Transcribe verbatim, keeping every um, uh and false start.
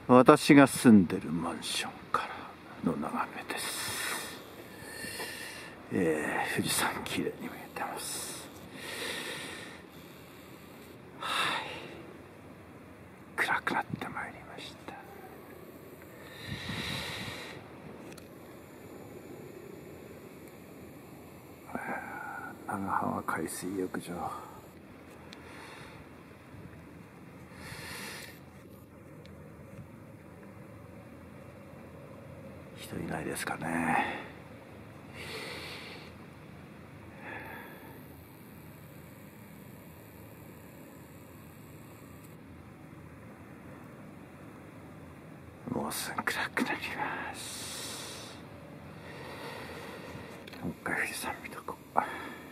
私が住んでるマンションからの眺めです。えー、富士山きれいに見えてます。はい、暗くなってまいりました。長浜海水浴場、人いないですかね。もうすぐ暗くなります。もう一回富士山見とこう。